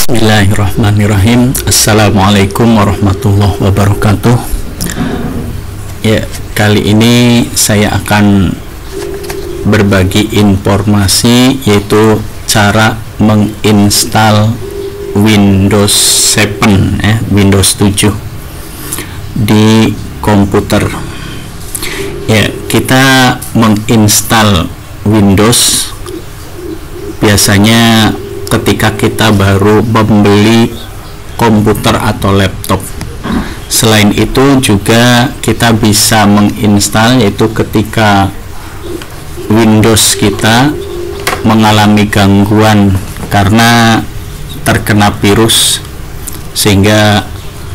Bismillahirrahmanirrahim. Assalamualaikum warahmatullahi wabarakatuh. Ya, kali ini saya akan berbagi informasi yaitu cara menginstal Windows 7 Windows 7 di komputer. Ya, kita menginstal Windows biasanya ketika kita baru membeli komputer atau laptop. Selain itu juga kita bisa menginstal yaitu ketika Windows kita mengalami gangguan karena terkena virus sehingga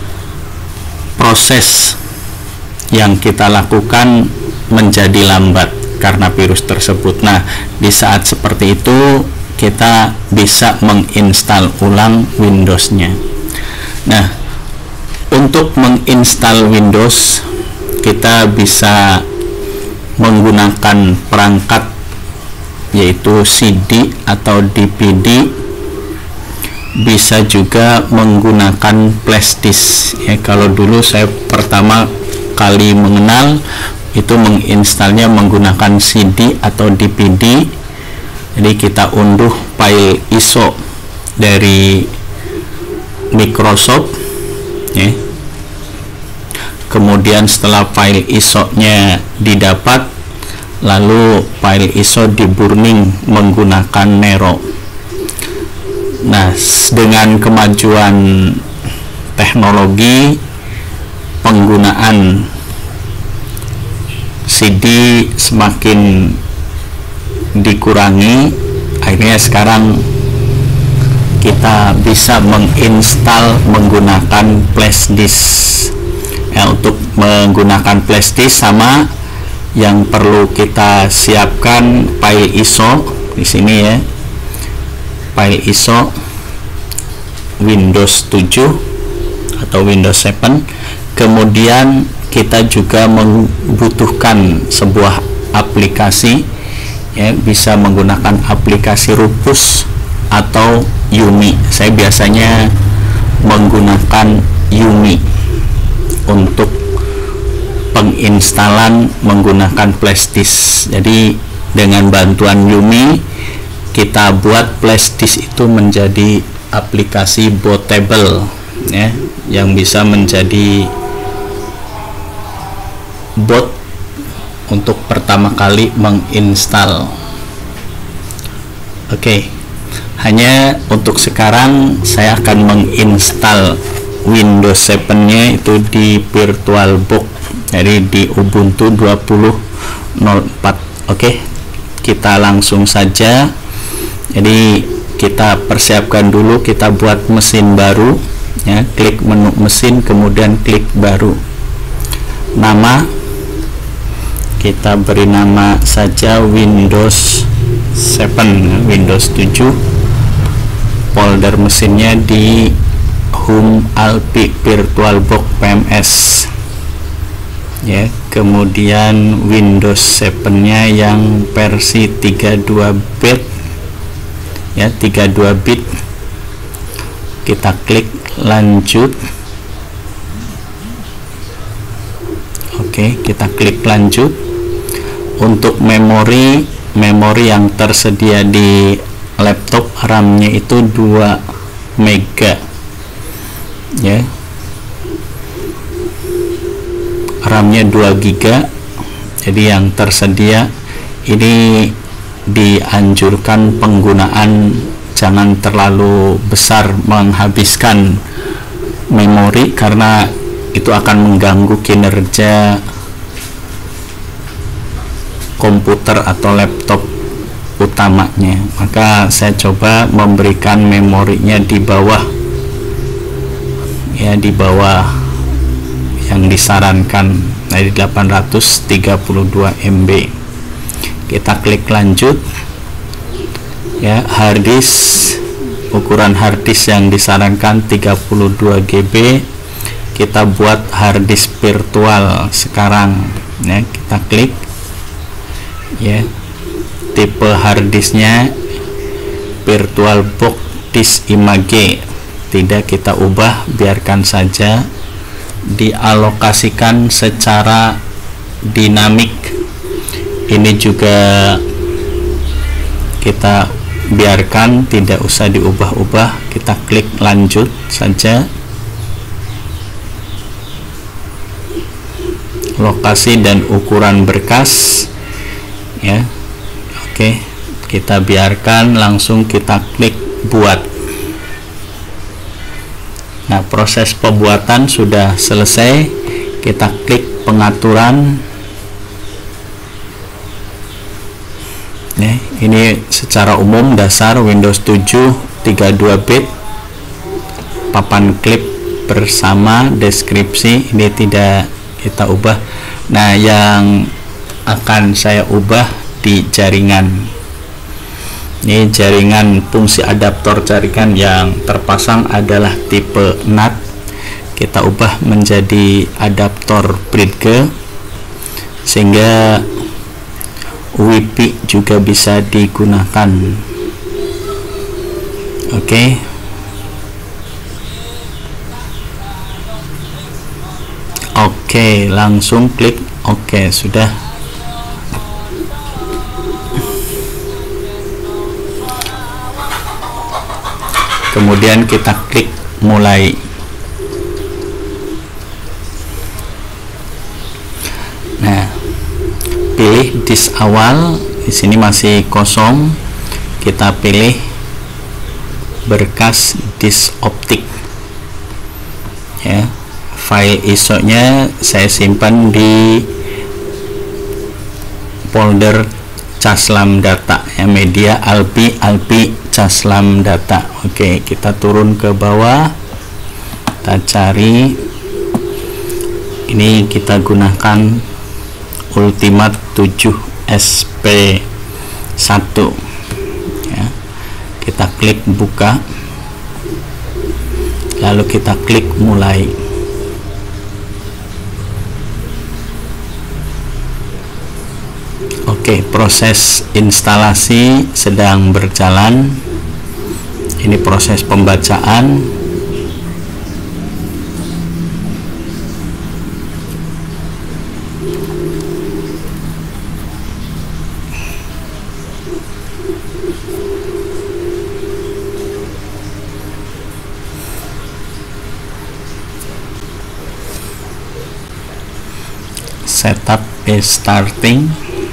proses yang kita lakukan menjadi lambat karena virus tersebut. Nah, di saat seperti itu kita bisa menginstal ulang Windows-nya. Nah, untuk menginstal Windows kita bisa menggunakan perangkat yaitu CD atau DVD, bisa juga menggunakan flash disk. Ya, kalau dulu saya pertama kali mengenal itu menginstalnya menggunakan CD atau DVD. Jadi kita unduh file ISO dari Microsoft, ya. Kemudian setelah file ISO-nya didapat, lalu file ISO di burning menggunakan Nero. Nah, dengan kemajuan teknologi, penggunaan CD semakin dikurangi, akhirnya sekarang kita bisa menginstal menggunakan flash disk. Untuk menggunakan flash disk sama yang perlu kita siapkan file ISO di sini, ya, file ISO Windows 7 atau Windows 7. Kemudian kita juga membutuhkan sebuah aplikasi, ya, bisa menggunakan aplikasi Rufus atau Yumi. Saya biasanya menggunakan Yumi untuk penginstalan menggunakan flash disk. Jadi dengan bantuan Yumi kita buat flash disk itu menjadi aplikasi bootable, ya, yang bisa menjadi boot untuk pertama kali menginstal. Oke, hanya untuk sekarang saya akan menginstal Windows 7-nya itu di VirtualBox, jadi di Ubuntu 20.04. Oke, kita langsung saja. Jadi kita persiapkan dulu, kita buat mesin baru, ya, klik menu mesin, kemudian klik baru. Nama kita beri nama saja Windows 7, Windows 7. Folder mesinnya di Home Alpi VirtualBox PMS, ya. Kemudian Windows 7-nya yang versi 32 bit, ya, 32 bit. Kita klik lanjut. Oke, kita klik lanjut. Untuk memori yang tersedia di laptop, RAM-nya itu 2 mega, ya. RAM-nya 2 giga. Jadi yang tersedia ini dianjurkan penggunaan jangan terlalu besar menghabiskan memori karena itu akan mengganggu kinerja komputer atau laptop utamanya. Maka saya coba memberikan memorinya di bawah, ya, di bawah yang disarankan, dari 832 MB. Kita klik lanjut, ya. Harddisk, ukuran harddisk yang disarankan 32 GB. Kita buat harddisk virtual sekarang, ya. Kita klik, ya. Tipe harddisknya VirtualBox disk image tidak kita ubah, biarkan saja, dialokasikan secara dinamik. Ini juga kita biarkan, tidak usah diubah-ubah, kita klik lanjut saja. Lokasi dan ukuran berkas, ya. Oke, kita biarkan, langsung kita klik buat. Nah, proses pembuatan sudah selesai. Kita klik pengaturan. Nih, ini secara umum dasar Windows 7 32 bit, papan klip bersama deskripsi, ini tidak kita ubah. Nah, yang akan saya ubah di jaringan. Ini jaringan, fungsi adaptor jaringan yang terpasang adalah tipe NAT. Kita ubah menjadi adaptor Bridge sehingga WiFi juga bisa digunakan. Oke. Oke, langsung klik oke, sudah. Kemudian kita klik mulai. Nah, pilih disk awal, di sini masih kosong. Kita pilih berkas disk optik. Ya. File ISO-nya saya simpan di folder Caslam Data, ya, media Alpi Caslam Data. Oke, kita turun ke bawah, kita cari. Ini kita gunakan Ultimate 7 SP1, ya. Kita klik buka, lalu kita klik mulai. Oke, proses instalasi sedang berjalan. Ini proses pembacaan. Setup is starting.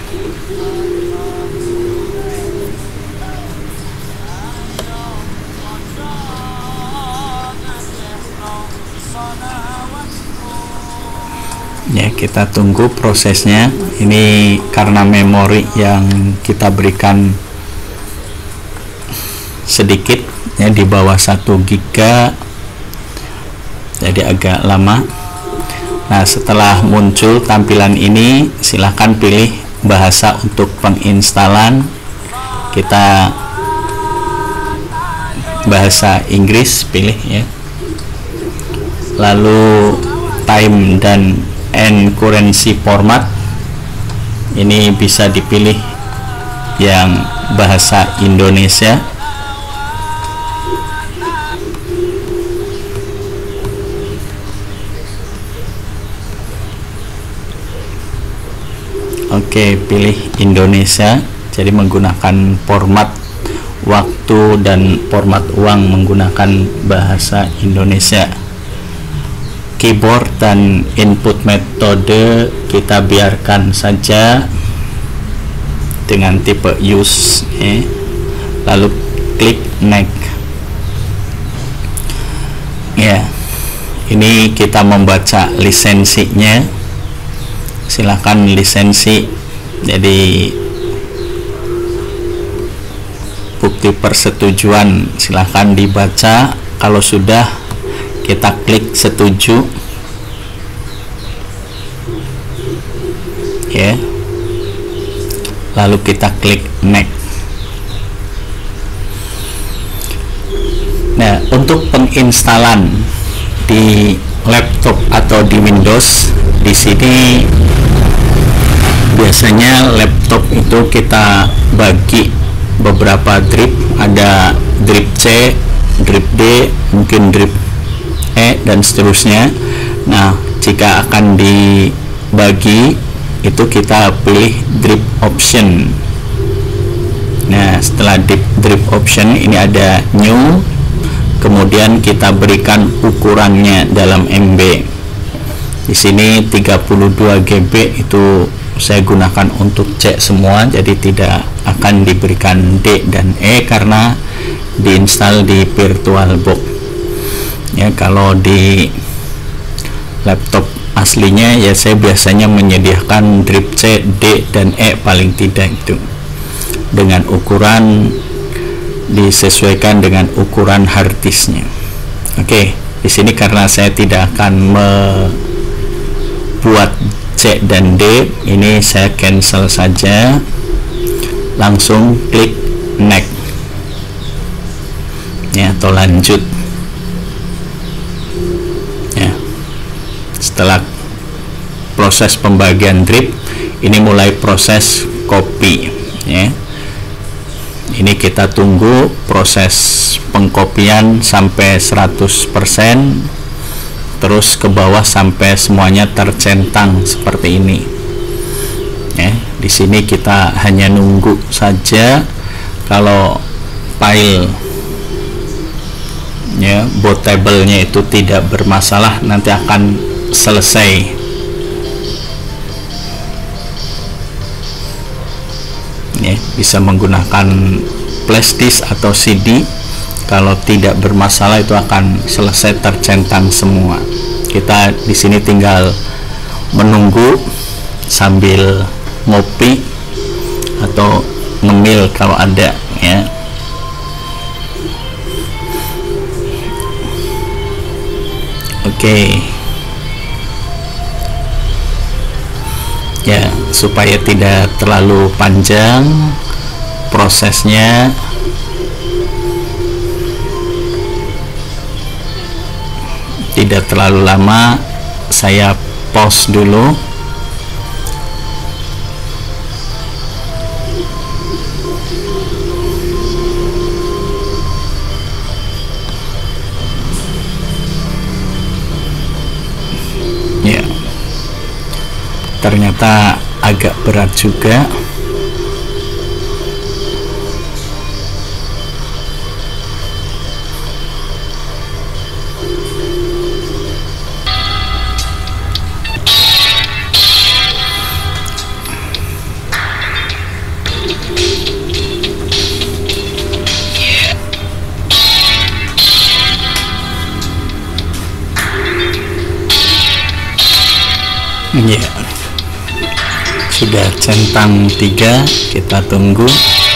Ya, kita tunggu prosesnya. Ini karena memori yang kita berikan sedikit, ya, di bawah 1 GB, jadi agak lama. Nah, setelah muncul tampilan ini, silahkan pilih bahasa untuk penginstalan. Kita bahasa Inggris pilih, ya. Lalu time dan and currency format, ini bisa dipilih yang bahasa Indonesia. Oke, pilih Indonesia, jadi menggunakan format waktu dan format uang menggunakan bahasa Indonesia. Keyboard dan input metode kita biarkan saja dengan tipe use, ya. Lalu klik next. Ya, ini kita membaca lisensinya. Silakan lisensi, jadi bukti persetujuan silakan dibaca. Kalau sudah, kita klik setuju, ya, lalu kita klik next. Nah, untuk penginstalan di laptop atau di Windows, di sini biasanya laptop itu kita bagi beberapa drip, ada drip C, drip D, mungkin drip E, dan seterusnya. Nah, jika akan dibagi itu kita pilih drip option. Nah, setelah drip option ini ada new, kemudian kita berikan ukurannya dalam MB. Di sini 32 GB itu saya gunakan untuk C semua, jadi tidak akan diberikan D dan E karena diinstal di VirtualBox. Ya, kalau di laptop aslinya ya saya biasanya menyediakan drip C, D, dan E paling tidak itu. Dengan ukuran disesuaikan dengan ukuran hard disknya. Oke, di sini karena saya tidak akan membuat C dan D, ini saya cancel saja, langsung klik next ya, atau lanjut ya. Setelah proses pembagian drip, ini mulai proses copy ya. Ini kita tunggu proses pengkopian sampai 100%, terus ke bawah sampai semuanya tercentang seperti ini ya. Di sini kita hanya nunggu saja. Kalau file ya bootable-nya itu tidak bermasalah, nanti akan selesai ya. Bisa menggunakan flash disk atau CD. Kalau tidak bermasalah itu akan selesai tercentang semua. Kita di sini tinggal menunggu sambil ngopi atau ngemil kalau ada ya. Oke. Ya, supaya tidak terlalu panjang prosesnya, tidak terlalu lama, saya pause dulu. Ya, ternyata agak berat juga. Ya, sudah centang 3, kita tunggu.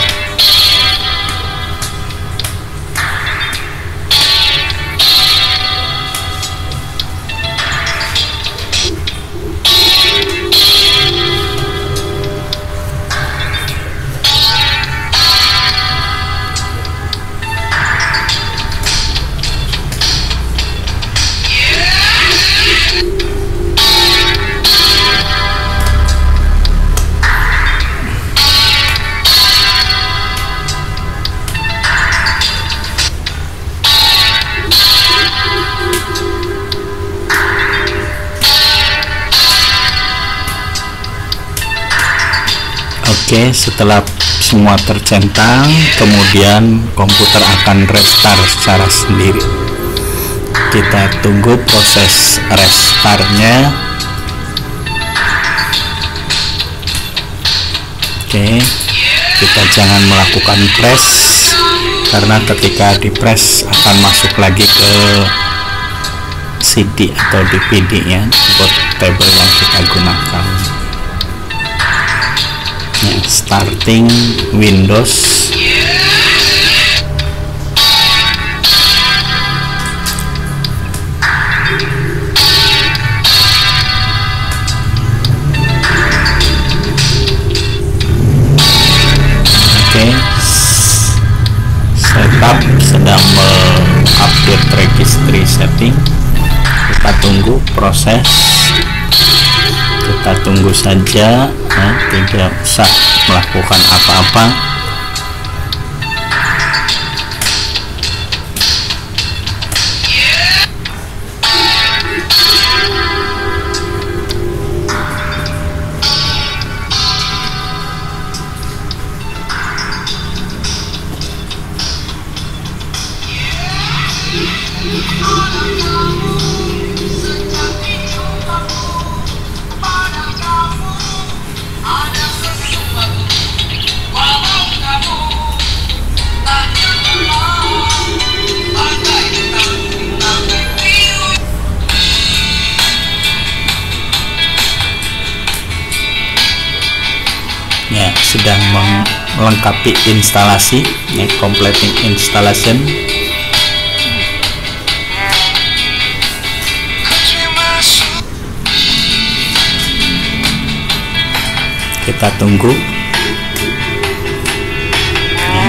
Oke, setelah semua tercentang, kemudian komputer akan restart secara sendiri. Kita tunggu proses restartnya. Oke, kita jangan melakukan press, karena ketika di press akan masuk lagi ke CD atau DVD ya, bootable yang kita gunakan. Ya, starting Windows. Oke, setup sedang mengupdate registry setting. Kita tunggu proses. Kita tunggu saja ya, tidak usah melakukan apa-apa. Ya, sedang melengkapi instalasi, ya, completing installation. Kita tunggu. Ya.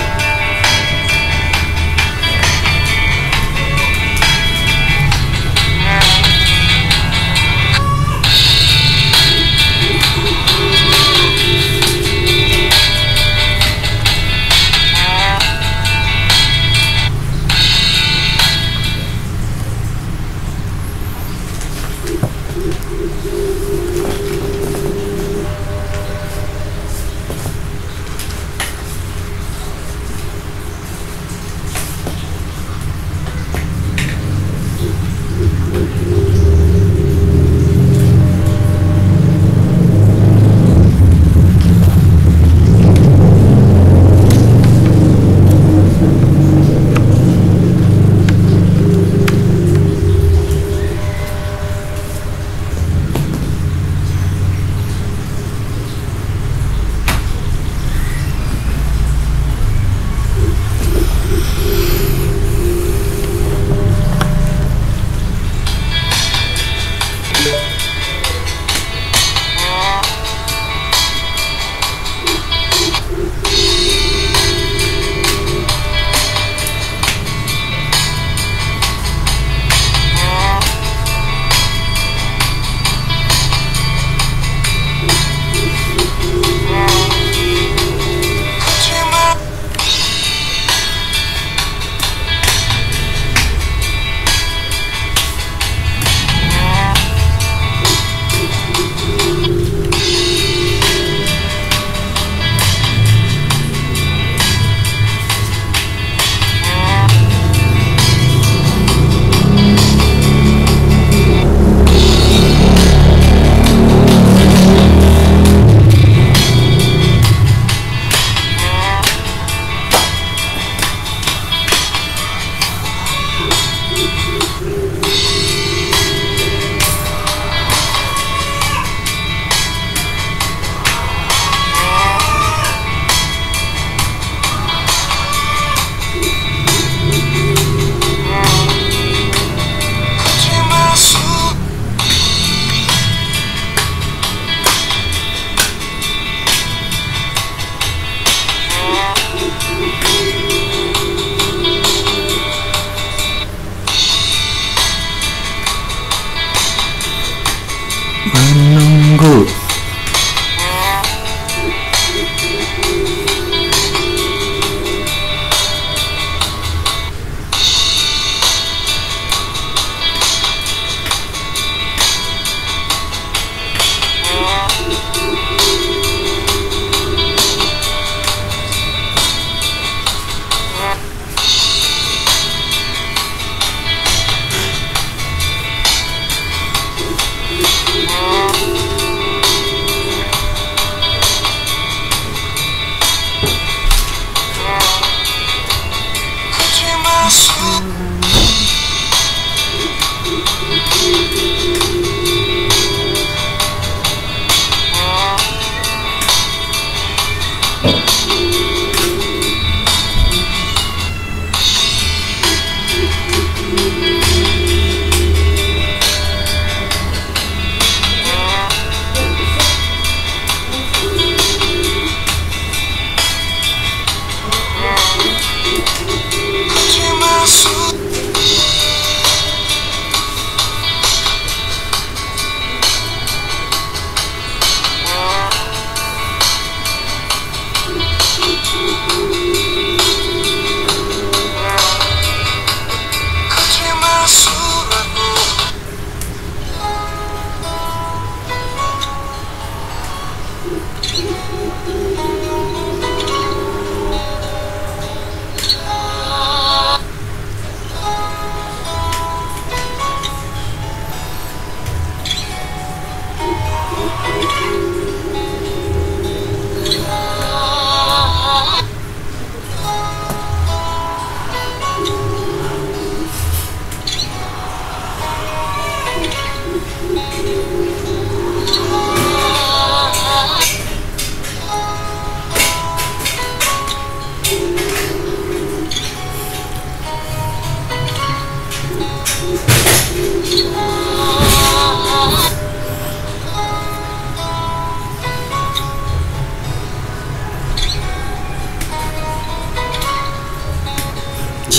Menunggu.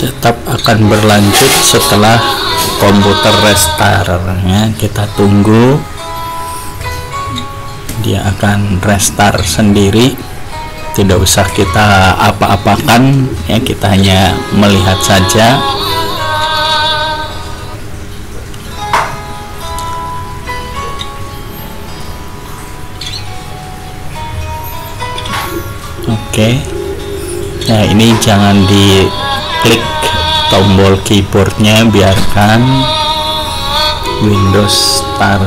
Setup akan berlanjut setelah komputer restart ya. Kita tunggu, dia akan restart sendiri, tidak usah kita apa-apakan ya, kita hanya melihat saja. Oke. Nah, ini jangan diklik tombol keyboardnya, biarkan Windows Start.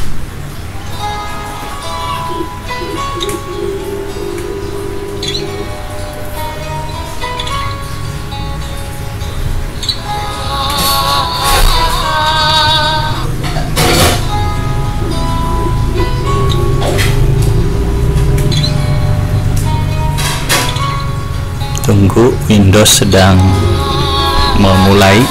Tunggu, Windows sedang memulai.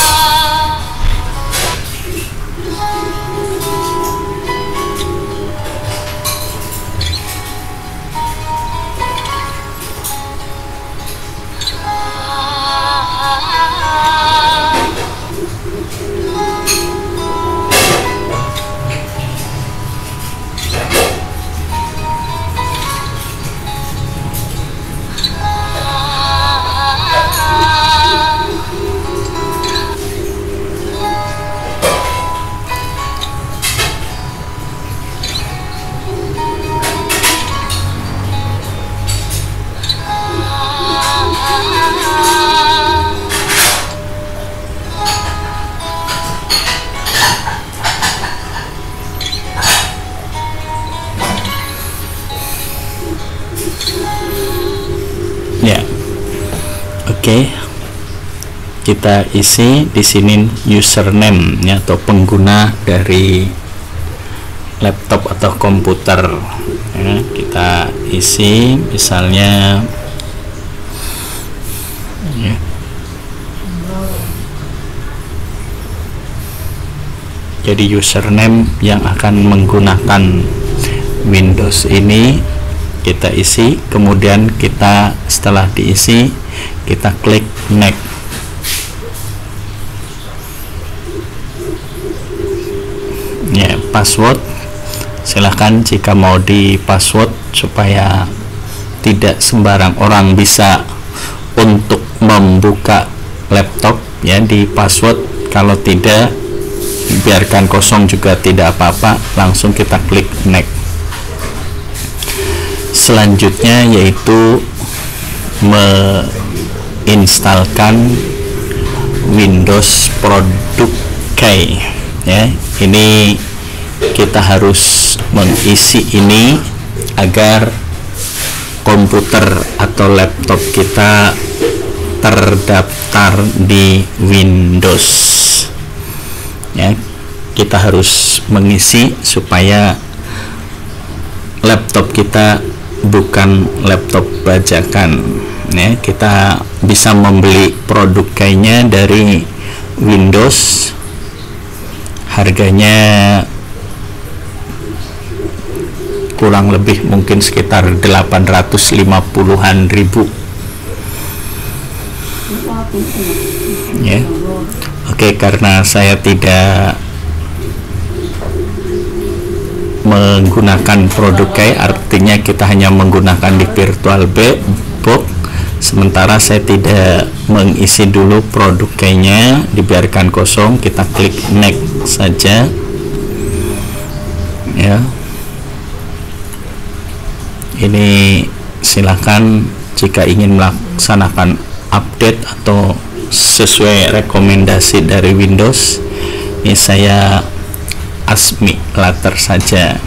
Ya, oke. Kita isi di sini username ya, atau pengguna dari laptop atau komputer ya. Kita isi misalnya ya. Jadi username yang akan menggunakan Windows ini kita isi, kemudian kita setelah diisi kita klik next. Ya, password silahkan jika mau di password supaya tidak sembarang orang bisa untuk membuka laptop ya, di password. Kalau tidak, biarkan kosong juga tidak apa-apa, langsung kita klik next. Selanjutnya yaitu menginstalkan Windows Product Key ya. Ini kita harus mengisi ini agar komputer atau laptop kita terdaftar di Windows ya. Kita harus mengisi supaya laptop kita bukan laptop bajakan ya. Kita bisa membeli produk kayaknya dari Windows, harganya kurang lebih mungkin sekitar 850-an ribu ya. Oke, karena saya tidak menggunakan produk kayak, artinya kita hanya menggunakan di virtual box, sementara saya tidak mengisi dulu produk kayaknya, dibiarkan kosong. Kita klik next saja ya. Ini silakan jika ingin melaksanakan update atau sesuai rekomendasi dari Windows. Ini saya ASMI later saja.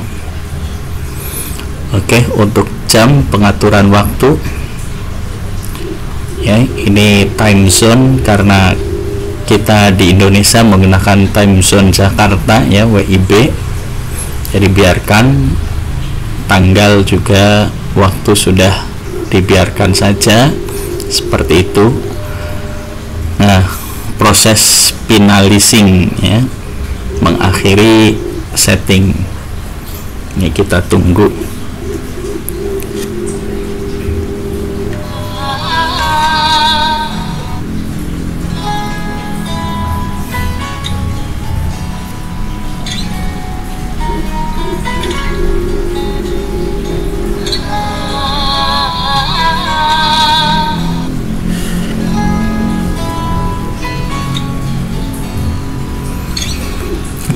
Oke, untuk jam pengaturan waktu ya, ini time zone karena kita di Indonesia menggunakan time zone Jakarta ya, WIB. Jadi biarkan, tanggal juga waktu sudah dibiarkan saja seperti itu. Nah, proses finalizing ya, mengakhiri setting ini kita tunggu.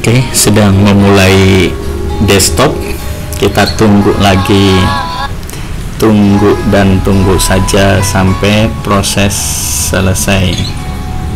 Oke, sedang memulai desktop. Kita tunggu lagi, tunggu dan tunggu saja sampai proses selesai.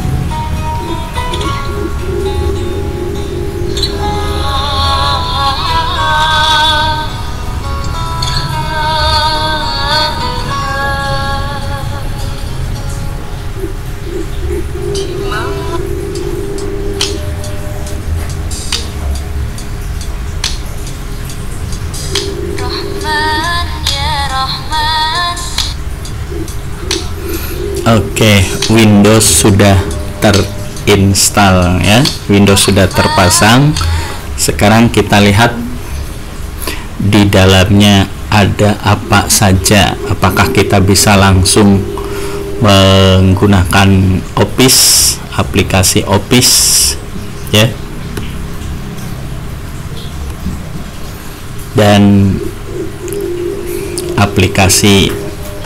Oke, Windows sudah terinstall ya. Windows sudah terpasang. Sekarang kita lihat di dalamnya ada apa saja. Apakah kita bisa langsung menggunakan Office, aplikasi Office ya. Dan aplikasi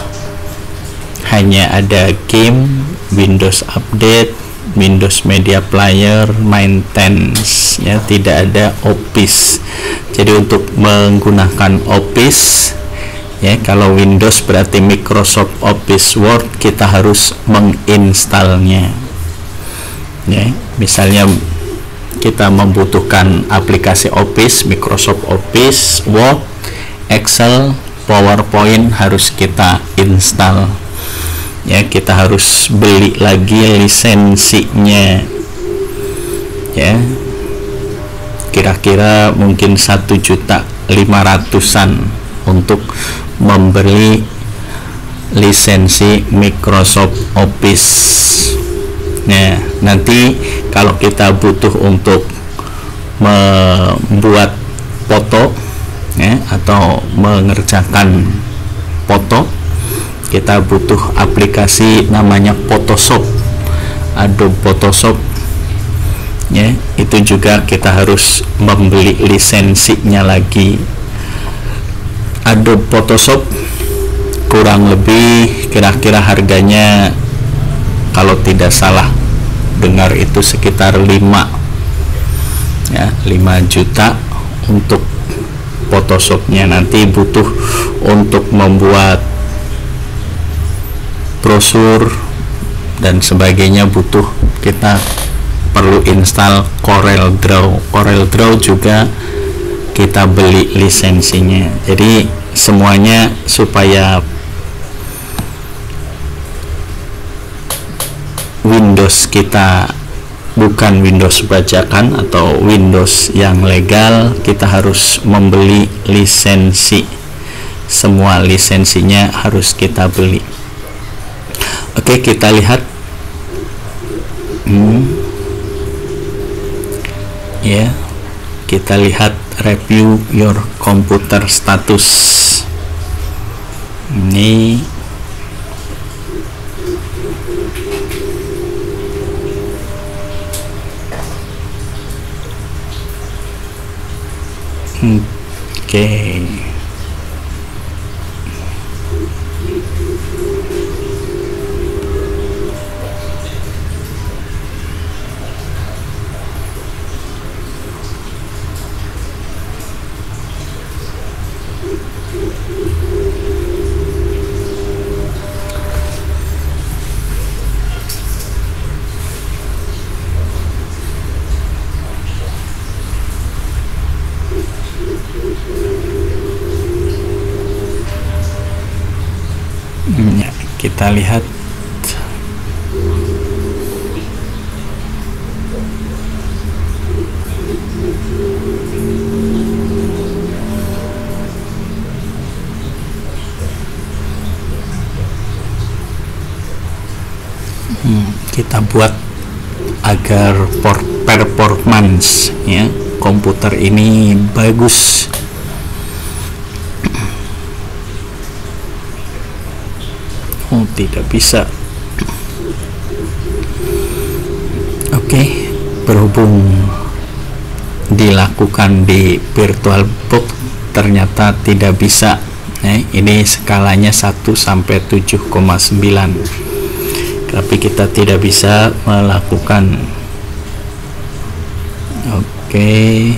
hanya ada game, Windows Update, Windows Media Player, Maintenance ya, tidak ada Office. Jadi untuk menggunakan Office ya, kalau Windows berarti Microsoft Office Word, kita harus menginstalnya ya. Misalnya kita membutuhkan aplikasi Office, Microsoft Office, Word, Excel, PowerPoint, harus kita install ya. Kita harus beli lagi lisensinya ya, kira-kira mungkin 1.500.000-an untuk membeli lisensi Microsoft Office. Nah, nanti kalau kita butuh untuk membuat foto ya, atau mengerjakan foto, kita butuh aplikasi namanya Photoshop, Adobe Photoshop ya. Itu juga kita harus membeli lisensinya lagi. Adobe Photoshop kurang lebih kira-kira harganya, kalau tidak salah dengar itu sekitar 5 juta untuk Photoshopnya. Nanti butuh untuk membuat brosur dan sebagainya, butuh, kita perlu install Corel Draw. Corel Draw juga kita beli lisensinya. Jadi semuanya supaya Windows kita bukan Windows bajakan atau Windows yang legal, kita harus membeli lisensi. Semua lisensinya harus kita beli. Oke, kita lihat ya, kita lihat review your computer status. Ini oke. Ya, kita lihat kita buat agar performance ya komputer ini bagus. Oh, tidak bisa. Oke, berhubung dilakukan di VirtualBox ternyata tidak bisa. Ini skalanya 1 sampai 7,9. Tapi kita tidak bisa melakukan. Oke.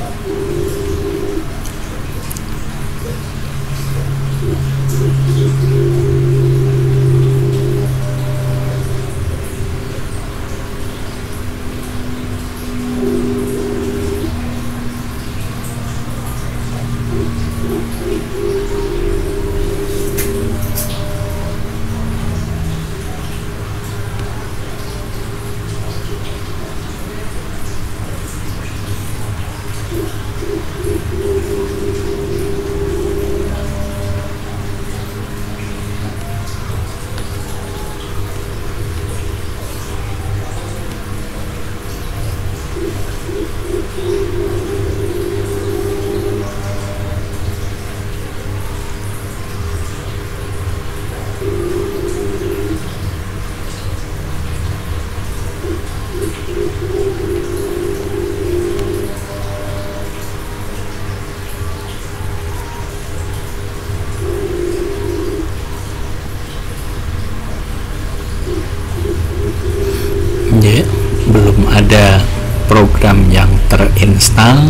Ya, belum ada program yang terinstall.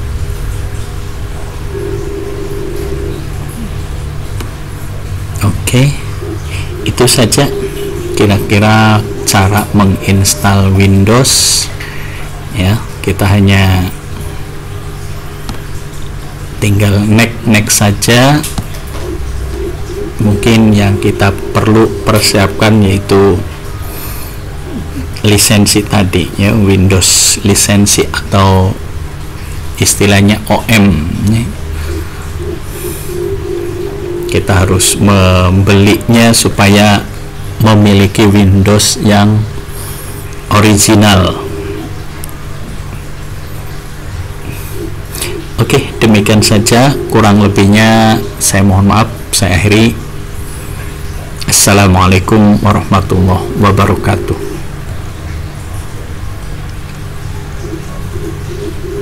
Oke, itu saja kira-kira cara menginstal Windows. Ya, kita hanya tinggal next saja. Mungkin yang kita perlu persiapkan yaitu lisensi tadi, ya, Windows lisensi atau istilahnya OM, ya. Kita harus membelinya supaya memiliki Windows yang original. Oke, demikian saja, kurang lebihnya saya mohon maaf. Saya akhiri. Assalamualaikum warahmatullahi wabarakatuh.